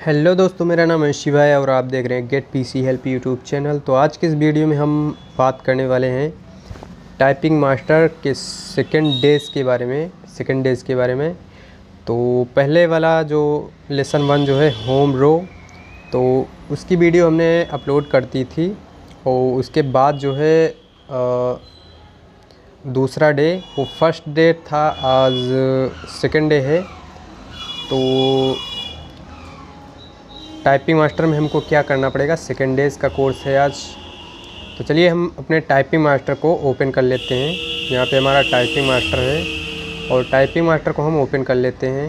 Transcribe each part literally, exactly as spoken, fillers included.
Hello दोस्तों, मेरा नाम है शिवाय और आप देख रहे हैं get PC help YouTube channel. तो आज के इस वीडियो में हम बात करने वाले हैं टाइपिंग मास्टर के सेकंड डेज़ के बारे में सेकंड डेज़ के बारे में। तो पहले वाला जो लेसन वन जो है होम रो, तो उसकी वीडियो हमने अपलोड कर दी थी। और उसके बाद जो है आ, दूसरा डे, वो फर्स्ट डे था, आज सेकंड डे है। तो टाइपिंग मास्टर में हमको क्या करना पड़ेगा, सेकेंड डेज़ का कोर्स है आज। तो चलिए हम अपने टाइपिंग मास्टर को ओपन कर लेते हैं। यहाँ पे हमारा टाइपिंग मास्टर है और टाइपिंग मास्टर को हम ओपन कर लेते हैं।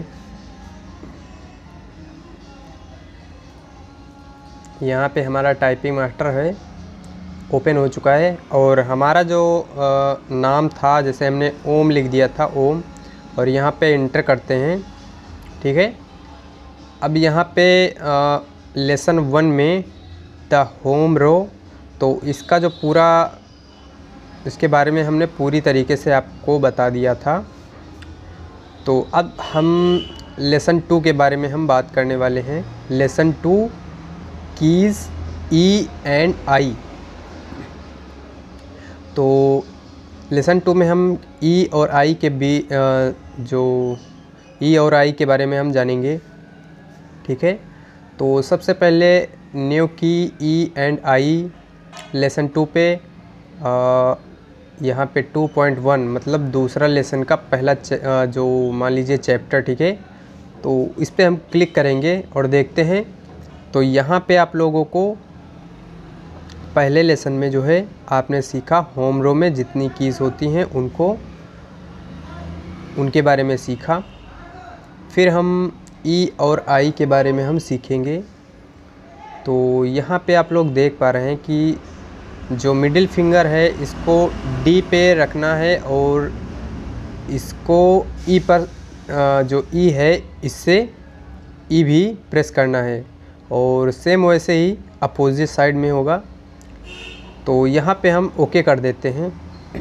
यहाँ पे हमारा टाइपिंग मास्टर है, ओपन हो चुका है। और हमारा जो आ, नाम था, जैसे हमने ओम लिख दिया था, ओम, और यहाँ पे इंटर करते हैं। ठीक है। अब यहाँ पे लेसन वन में द होम रो, तो इसका जो पूरा, इसके बारे में हमने पूरी तरीके से आपको बता दिया था। तो अब हम लेसन टू के बारे में हम बात करने वाले हैं। Lesson two, keys E and I. तो लेसन टू में हम ई और आई के बी जो ई और आई के बारे में हम जानेंगे। ठीक है। तो सबसे पहले new key E and I lesson two पे, यहाँ पे टू पॉइंट वन मतलब दूसरा लेसन का पहला आ, जो मान लीजिए चैप्टर। ठीक है। तो इस पे हम क्लिक करेंगे और देखते हैं। तो यहाँ पे आप लोगों को पहले लेसन में जो है आपने सीखा, होम रो में जितनी कीज़ होती हैं उनको उनके बारे में सीखा। फिर हम ई और आई के बारे में हम सीखेंगे। तो यहाँ पे आप लोग देख पा रहे हैं कि जो मिडिल फिंगर है इसको डी पे रखना है और इसको ई पर, जो ई है इससे ई भी प्रेस करना है। और सेम वैसे ही अपोजिट साइड में होगा। तो यहाँ पे हम ओके कर देते हैं।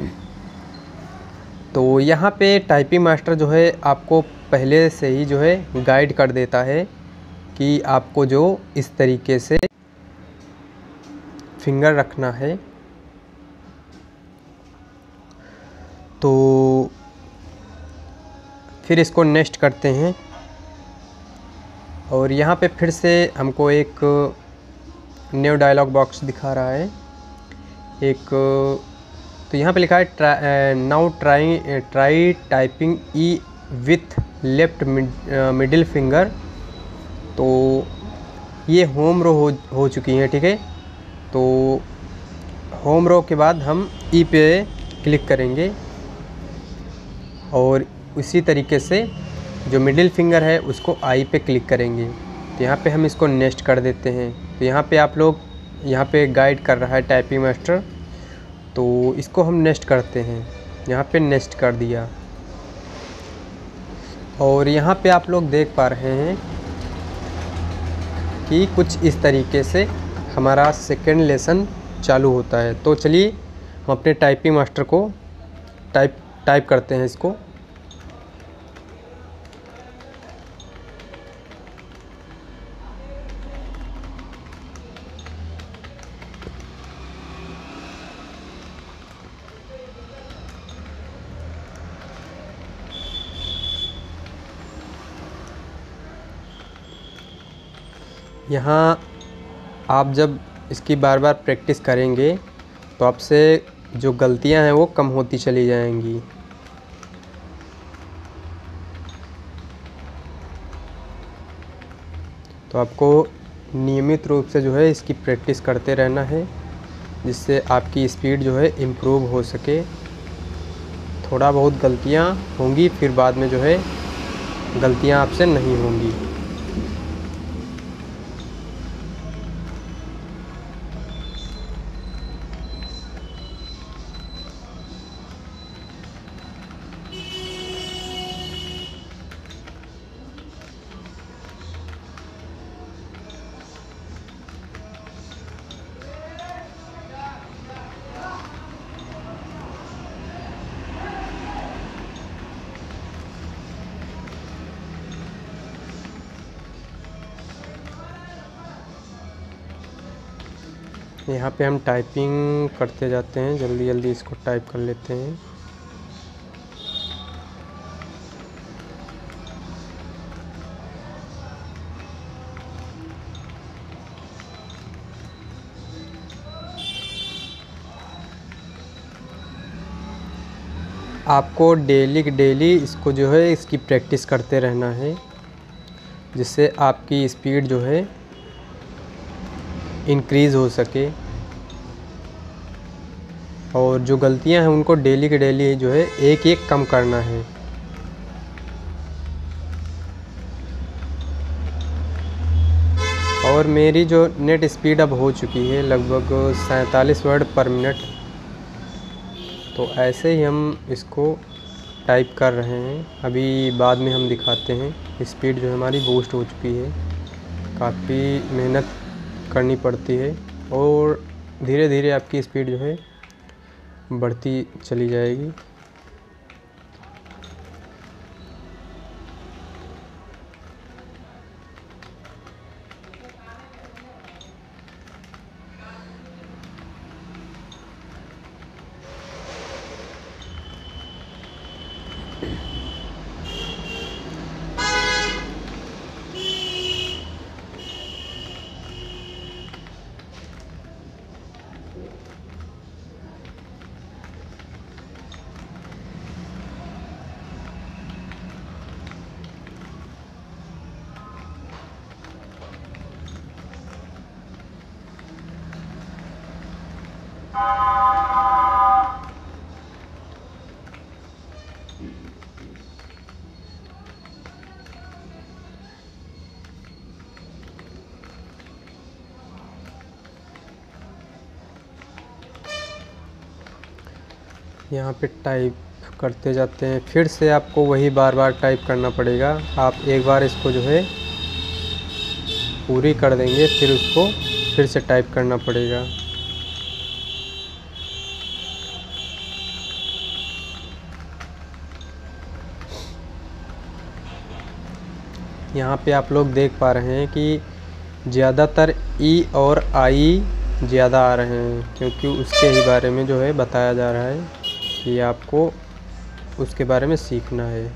तो यहाँ पे टाइपिंग मास्टर जो है आपको पहले से ही जो है गाइड कर देता है कि आपको जो इस तरीके से फिंगर रखना है। तो फिर इसको नेक्स्ट करते हैं और यहाँ पे फिर से हमको एक न्यू डायलॉग बॉक्स दिखा रहा है एक। तो यहाँ पे लिखा है now try try typing E with left middle finger. तो ये होम रो हो, हो चुकी हैं। ठीक है। तो होम रो के बाद हम ई पे क्लिक करेंगे और उसी तरीके से जो मिडिल फिंगर है उसको आई पे क्लिक करेंगे। तो यहाँ पे हम इसको नेक्स्ट कर देते हैं। तो यहाँ पे आप लोग, यहाँ पे गाइड कर रहा है टाइपिंग मास्टर, तो इसको हम नेक्स्ट करते हैं। यहाँ पे नेक्स्ट कर दिया और यहाँ पे आप लोग देख पा रहे हैं कि कुछ इस तरीके से हमारा सेकेंड लेसन चालू होता है। तो चलिए हम अपने टाइपिंग मास्टर को टाइप टाइप करते हैं इसको। यहाँ आप जब इसकी बार बार प्रैक्टिस करेंगे तो आपसे जो गलतियां हैं वो कम होती चली जाएंगी। तो आपको नियमित रूप से जो है इसकी प्रैक्टिस करते रहना है, जिससे आपकी स्पीड जो है इम्प्रूव हो सके। थोड़ा बहुत गलतियां होंगी, फिर बाद में जो है गलतियां आपसे नहीं होंगी। यहाँ पे हम टाइपिंग करते जाते हैं, जल्दी जल्दी इसको टाइप कर लेते हैं। आपको डेली डेली इसको जो है इसकी प्रैक्टिस करते रहना है, जिससे आपकी स्पीड जो है इंक्रीज़ हो सके। और जो गलतियां हैं उनको डेली के डेली जो है एक एक कम करना है। और मेरी जो नेट स्पीड अब हो चुकी है लगभग सैंतालीस वर्ड पर मिनट। तो ऐसे ही हम इसको टाइप कर रहे हैं। अभी बाद में हम दिखाते हैं। स्पीड जो हमारी बूस्ट हो चुकी है, काफ़ी मेहनत करनी पड़ती है और धीरे धीरे आपकी स्पीड जो है बढ़ती चली जाएगी। यहाँ पे टाइप करते जाते हैं, फिर से आपको वही बार बार टाइप करना पड़ेगा। आप एक बार इसको जो है पूरी कर देंगे, फिर उसको फिर से टाइप करना पड़ेगा। यहाँ पे आप लोग देख पा रहे हैं कि ज़्यादातर ई और आई ज़्यादा आ रहे हैं, क्योंकि उसके ही बारे में जो है बताया जा रहा है कि आपको उसके बारे में सीखना है।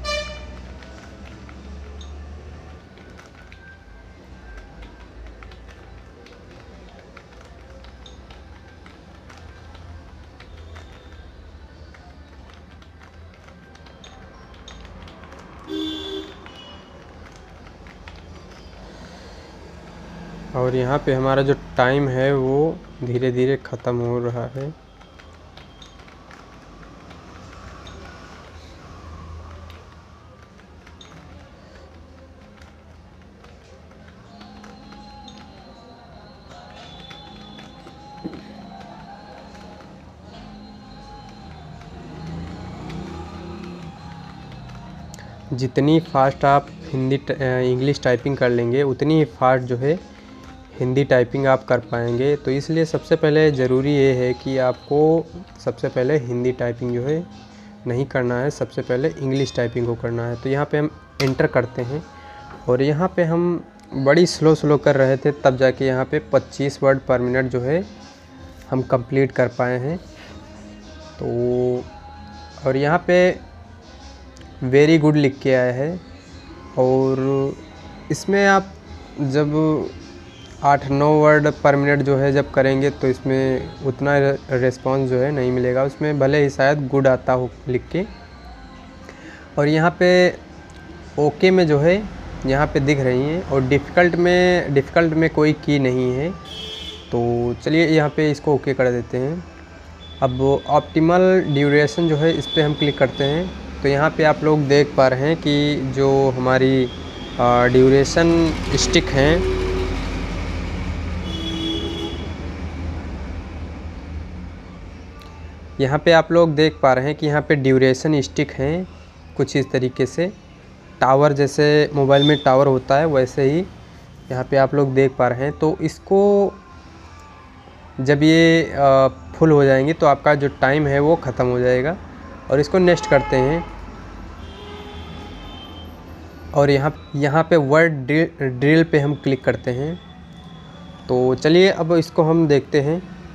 और यहाँ पे हमारा जो टाइम है वो धीरे धीरे ख़त्म हो रहा है। जितनी फास्ट आप हिंदी इंग्लिश टाइपिंग कर लेंगे, उतनी ही फास्ट जो है हिंदी टाइपिंग आप कर पाएंगे। तो इसलिए सबसे पहले ज़रूरी ये है कि आपको सबसे पहले हिंदी टाइपिंग जो है नहीं करना है, सबसे पहले इंग्लिश टाइपिंग को करना है। तो यहाँ पे हम एंटर करते हैं और यहाँ पे हम बड़ी स्लो स्लो कर रहे थे, तब जाके यहाँ पे पच्चीस वर्ड पर मिनट जो है हम कंप्लीट कर पाए हैं। तो और यहाँ पे वेरी गुड लिख के आया है। और इसमें आप जब आठ नौ वर्ड पर मिनट जो है जब करेंगे तो इसमें उतना रिस्पांस जो है नहीं मिलेगा, उसमें भले ही शायद गुड आता हो लिख के। और यहाँ पे ओके में जो है यहाँ पे दिख रही हैं, और डिफ़िकल्ट में डिफ़िकल्ट में कोई की नहीं है। तो चलिए यहाँ पे इसको ओके कर देते हैं। अब ऑप्टिमल ड्यूरेशन जो है इस पर हम क्लिक करते हैं। तो यहाँ पे आप लोग देख पा रहे हैं कि जो हमारी ड्यूरेशन स्टिक हैं यहाँ पे आप लोग देख पा रहे हैं कि यहाँ पे ड्यूरेशन स्टिक हैं कुछ इस तरीके से, टावर जैसे मोबाइल में टावर होता है वैसे ही यहाँ पे आप लोग देख पा रहे हैं। तो इसको जब ये फुल हो जाएंगे तो आपका जो टाइम है वो ख़त्म हो जाएगा। और इसको नेक्स्ट करते हैं और यहाँ यहाँ पे वर्ड ड्रिल ड्रिल पे हम क्लिक करते हैं। तो चलिए अब इसको हम देखते हैं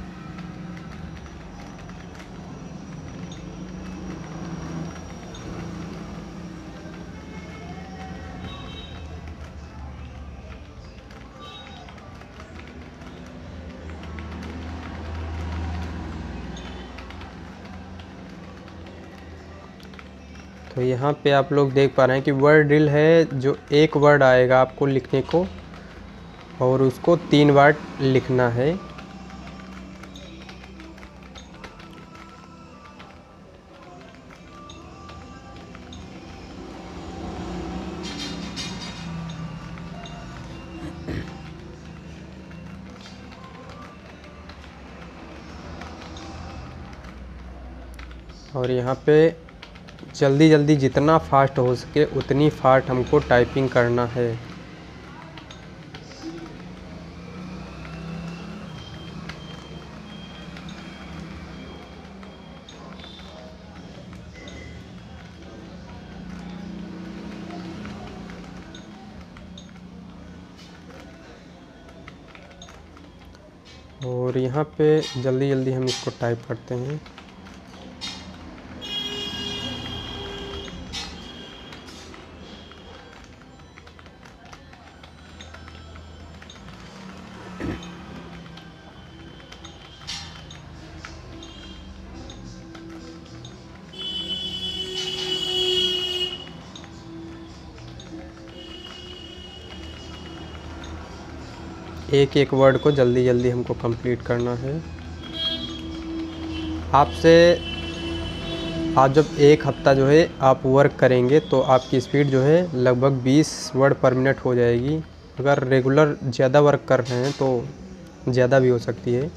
तो यहाँ पे आप लोग देख पा रहे हैं कि वर्ड ड्रिल है, जो एक वर्ड आएगा आपको लिखने को और उसको तीन बार लिखना है। और यहाँ पे जल्दी जल्दी जितना फास्ट हो सके उतनी फास्ट हमको टाइपिंग करना है। और यहाँ पे जल्दी जल्दी हम इसको टाइप करते हैं। एक एक वर्ड को जल्दी जल्दी हमको कंप्लीट करना है। आपसे आज जब एक हफ्ता जो है आप वर्क करेंगे तो आपकी स्पीड जो है लगभग बीस वर्ड पर मिनट हो जाएगी। अगर रेगुलर ज़्यादा वर्क कर रहे हैं तो ज़्यादा भी हो सकती है।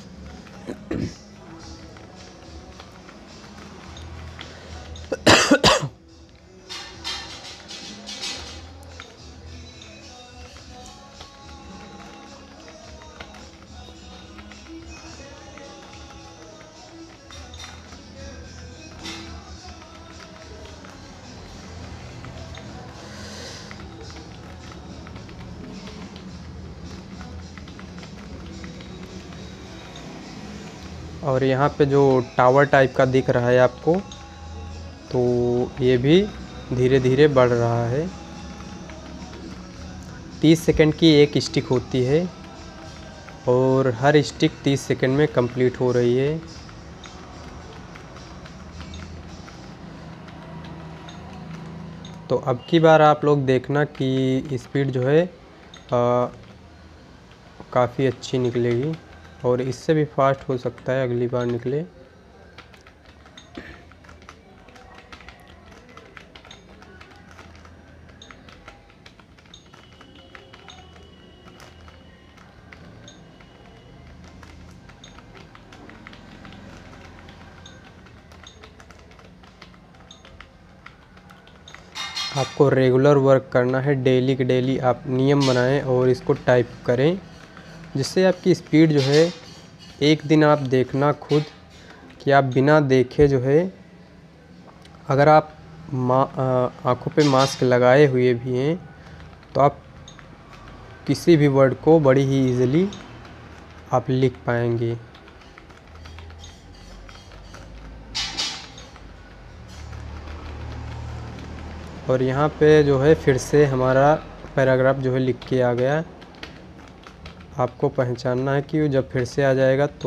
और यहाँ पे जो टावर टाइप का दिख रहा है आपको, तो ये भी धीरे धीरे बढ़ रहा है। तीस सेकंड की एक स्टिक होती है और हर स्टिक तीस सेकंड में कंप्लीट हो रही है। तो अब की बार आप लोग देखना कि स्पीड जो है काफ़ी अच्छी निकलेगी और इससे भी फास्ट हो सकता है अगली बार निकले। आपको रेगुलर वर्क करना है, डेली के डेली आप नियम बनाएं और इसको टाइप करें, जिससे आपकी स्पीड जो है एक दिन आप देखना खुद कि आप बिना देखे जो है, अगर आप आँखों पे मास्क लगाए हुए भी हैं तो आप किसी भी वर्ड को बड़ी ही इजीली आप लिख पाएंगे। और यहाँ पे जो है फिर से हमारा पैराग्राफ जो है लिख के आ गया। आपको पहचानना है कि जब फिर से आ जाएगा तो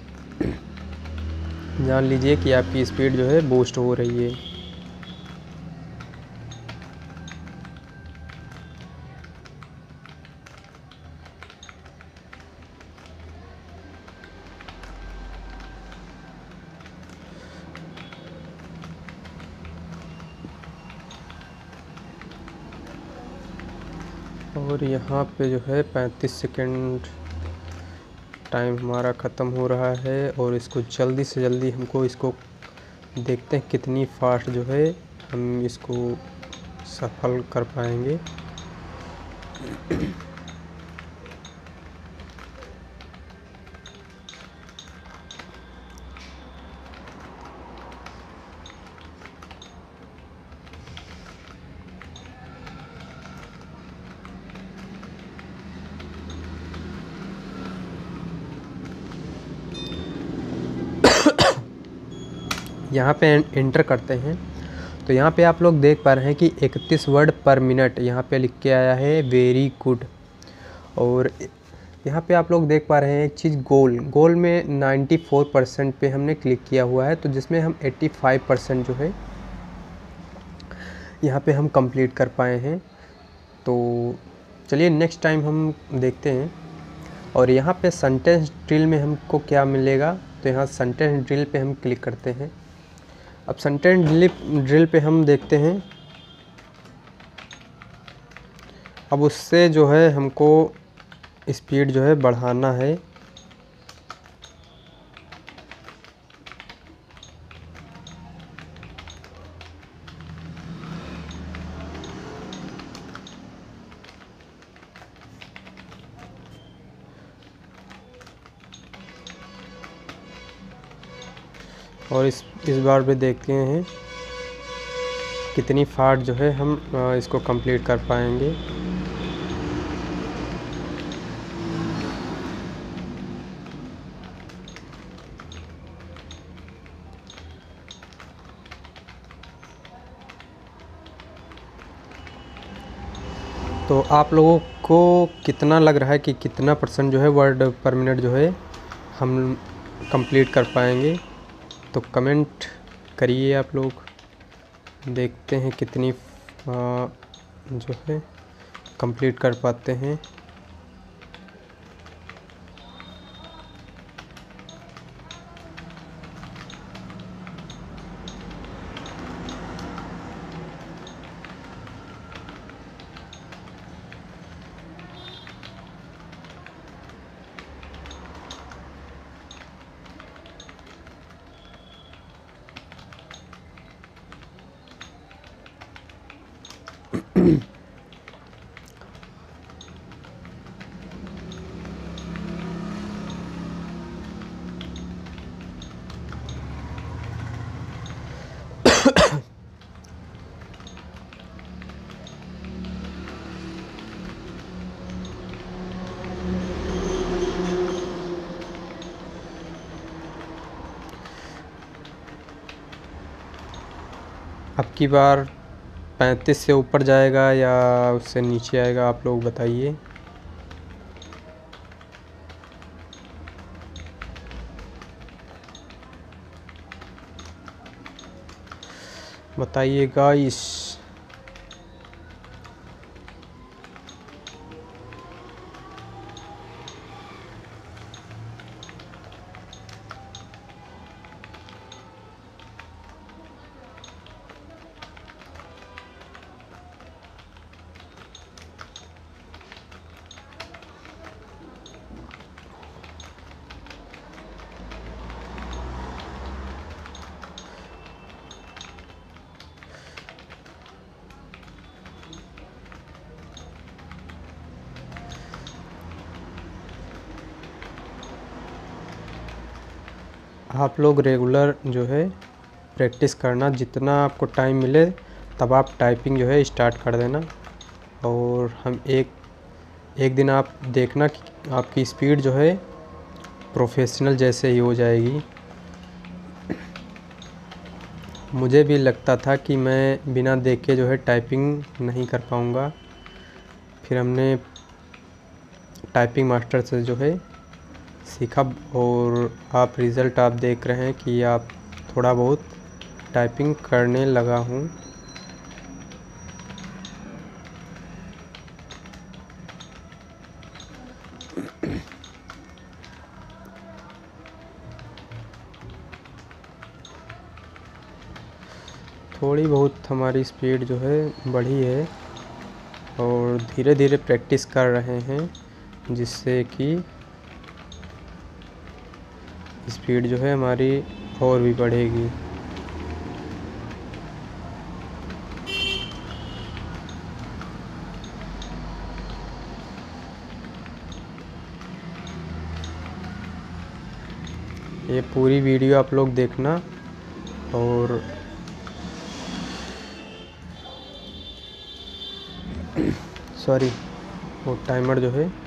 जान लीजिए कि आपकी स्पीड जो है बूस्ट हो रही है। और यहाँ पे जो है पैंतीस सेकंड टाइम हमारा ख़त्म हो रहा है और इसको जल्दी से जल्दी हमको इसको देखते हैं कितनी फास्ट जो है हम इसको सफल कर पाएंगे। यहाँ पे एंटर करते हैं तो यहाँ पे आप लोग देख पा रहे हैं कि इकतीस वर्ड पर मिनट यहाँ पे लिख के आया है, वेरी गुड। और यहाँ पे आप लोग देख पा रहे हैं एक चीज़, गोल गोल में चौरानवे परसेंट पे हमने क्लिक किया हुआ है, तो जिसमें हम पचासी परसेंट जो है यहाँ पे हम कंप्लीट कर पाए हैं। तो चलिए नेक्स्ट टाइम हम देखते हैं। और यहाँ पे सेंटेंस ड्रिल में हमको क्या मिलेगा, तो यहाँ सेंटेंस ड्रिल पे हम क्लिक करते हैं। अब सेंटेंस ड्रिल ड्रिल पे हम देखते हैं। अब उससे जो है हमको स्पीड जो है बढ़ाना है। और इस इस बार भी देखते हैं कितनी फाट जो है हम इसको कंप्लीट कर पाएंगे। तो आप लोगों को कितना लग रहा है कि कितना परसेंट जो है वर्ड पर मिनट जो है हम कंप्लीट कर पाएंगे, तो कमेंट करिए आप लोग। देखते हैं कितनी आ, जो है कंप्लीट कर पाते हैं। अब की बार पैंतीस से ऊपर जाएगा या उससे नीचे आएगा, आप लोग बताइए। बताइए गाइस। आप लोग रेगुलर जो है प्रैक्टिस करना, जितना आपको टाइम मिले तब आप टाइपिंग जो है स्टार्ट कर देना। और हम एक एक दिन आप देखना कि आपकी स्पीड जो है प्रोफेशनल जैसे ही हो जाएगी। मुझे भी लगता था कि मैं बिना देखे जो है टाइपिंग नहीं कर पाऊँगा। फिर हमने टाइपिंग मास्टर से जो है सीखा, और आप रिज़ल्ट आप देख रहे हैं कि आप थोड़ा बहुत टाइपिंग करने लगा हूँ। थोड़ी बहुत हमारी स्पीड जो है बढ़ी है और धीरे धीरे प्रैक्टिस कर रहे हैं, जिससे कि स्पीड जो है हमारी और भी बढ़ेगी। ये पूरी वीडियो आप लोग देखना। और सॉरी, वो टाइमर जो है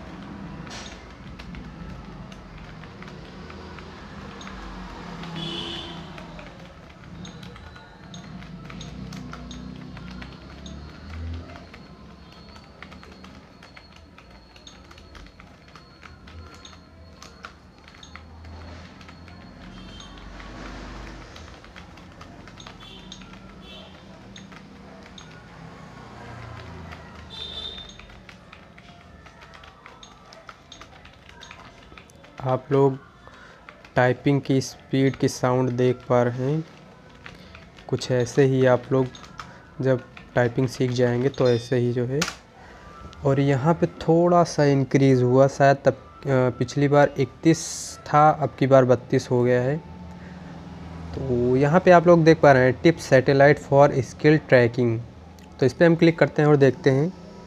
आप लोग टाइपिंग की स्पीड की साउंड देख पा रहे हैं। कुछ ऐसे ही आप लोग जब टाइपिंग सीख जाएंगे तो ऐसे ही जो है। और यहाँ पे थोड़ा सा इंक्रीज़ हुआ, शायद तब पिछली बार इकतीस था, अब की बार बत्तीस हो गया है। तो यहाँ पे आप लोग देख पा रहे हैं tip satellite for skill tracking. तो इस पर हम क्लिक करते हैं और देखते हैं।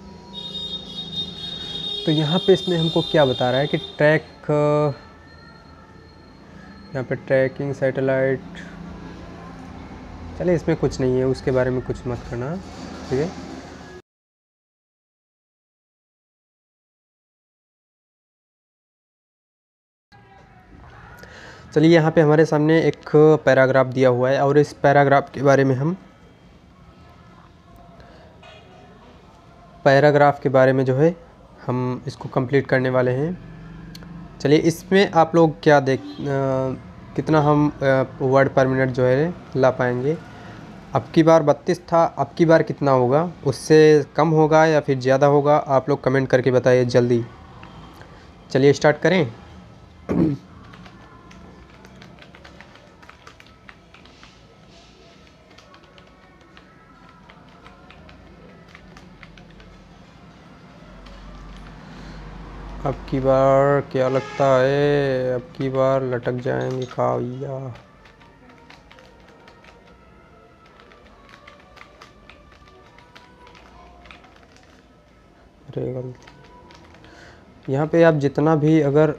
तो यहाँ पे इसमें हमको क्या बता रहा है कि ट्रैक, यहाँ पे ट्रैकिंग सैटेलाइट, चलिए इसमें कुछ नहीं है, उसके बारे में कुछ मत करना, ठीक है। चलिए यहाँ पे हमारे सामने एक पैराग्राफ दिया हुआ है और इस पैराग्राफ के बारे में हम पैराग्राफ के बारे में जो है हम इसको कंप्लीट करने वाले हैं। चलिए इसमें आप लोग क्या देख आ, कितना हम वर्ड पर मिनट जो है ला पाएंगे। अब की बार बत्तीस था, अब की बार कितना होगा, उससे कम होगा या फिर ज़्यादा होगा, आप लोग कमेंट करके बताइए जल्दी। चलिए स्टार्ट करें। अब की बार क्या लगता है, अब की बार लटक जाएंगे काविया। अरे गलती, यहाँ पे आप जितना भी अगर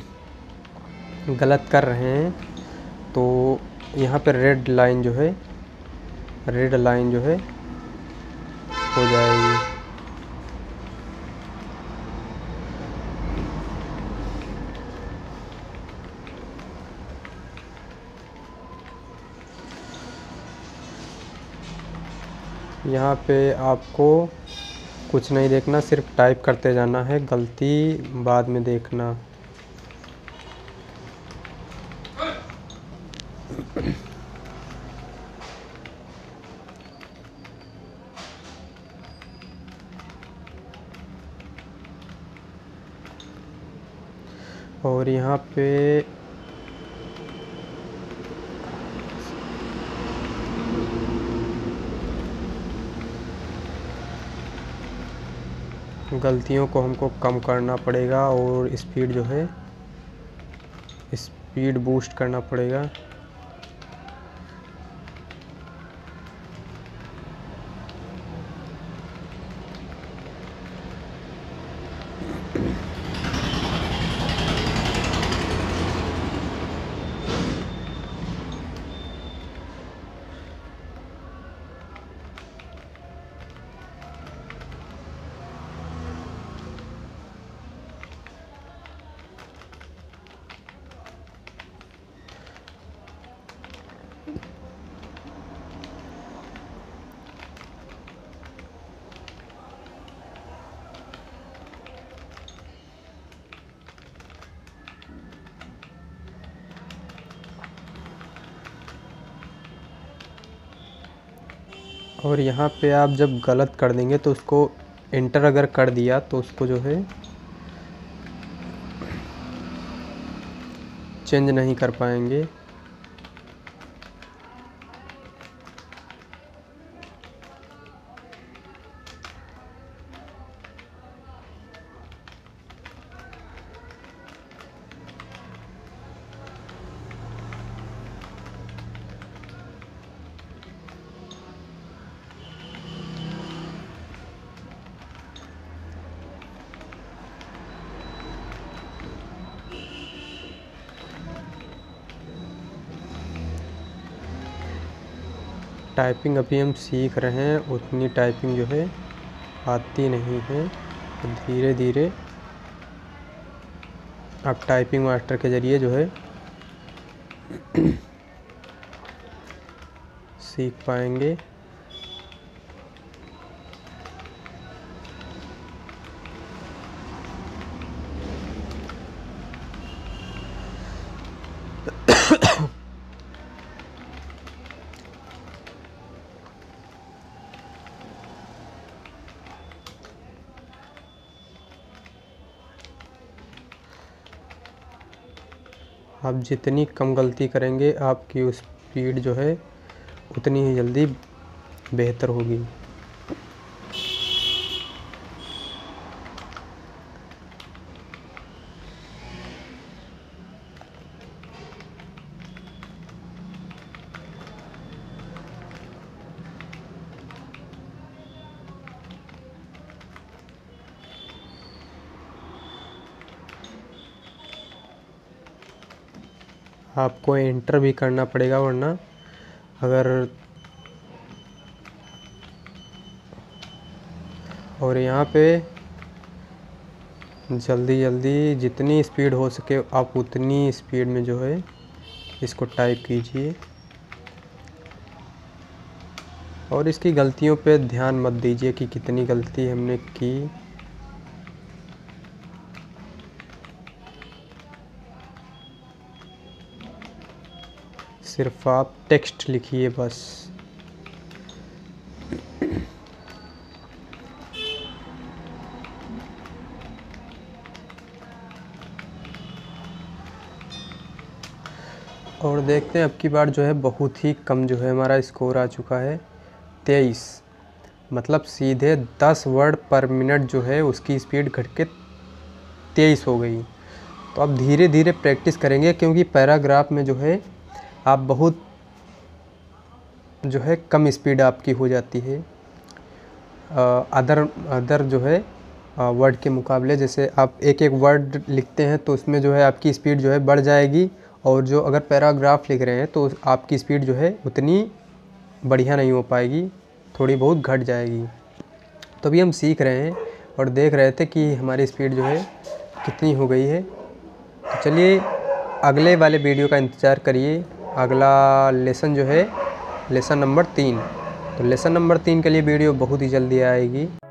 गलत कर रहे हैं तो यहाँ पे रेड लाइन जो है, रेड लाइन जो है हो जाएगी। यहाँ पे आपको कुछ नहीं देखना, सिर्फ टाइप करते जाना है, गलती बाद में देखना। और यहाँ पे गलतियों को हमको कम करना पड़ेगा और स्पीड जो है, स्पीड बूस्ट करना पड़ेगा। और यहाँ पे आप जब गलत कर देंगे तो उसको एंटर अगर कर दिया तो उसको जो है चेंज नहीं कर पाएंगे। टाइपिंग अभी हम सीख रहे हैं, उतनी टाइपिंग जो है आती नहीं है, तो धीरे धीरे आप टाइपिंग मास्टर के ज़रिए जो है सीख पाएंगे। आप जितनी कम गलती करेंगे आपकी उस स्पीड जो है उतनी ही जल्दी बेहतर होगी। आपको एंटर भी करना पड़ेगा, वरना अगर और यहाँ पे जल्दी जल्दी जितनी स्पीड हो सके आप उतनी स्पीड में जो है इसको टाइप कीजिए और इसकी गलतियों पे ध्यान मत दीजिए कि कितनी गलती हमने की। सिर्फ आप टेक्स्ट लिखिए बस। और देखते हैं अब की बार जो है बहुत ही कम जो है हमारा स्कोर आ चुका है तेईस, मतलब सीधे दस वर्ड पर मिनट जो है उसकी स्पीड घट के तेईस हो गई। तो अब धीरे धीरे प्रैक्टिस करेंगे क्योंकि पैराग्राफ में जो है आप बहुत जो है कम स्पीड आपकी हो जाती है अदर अदर जो है वर्ड के मुकाबले। जैसे आप एक एक वर्ड लिखते हैं तो उसमें जो है आपकी स्पीड जो है बढ़ जाएगी और जो अगर पैराग्राफ लिख रहे हैं तो आपकी स्पीड जो है उतनी बढ़िया नहीं हो पाएगी, थोड़ी बहुत घट जाएगी। तो अभी हम सीख रहे हैं और देख रहे थे कि हमारी स्पीड जो है कितनी हो गई है। तो चलिए अगले वाले वीडियो का इंतज़ार करिए। अगला लेसन जो है लेसन नंबर तीन, तो लेसन नंबर तीन के लिए वीडियो बहुत ही जल्दी आएगी।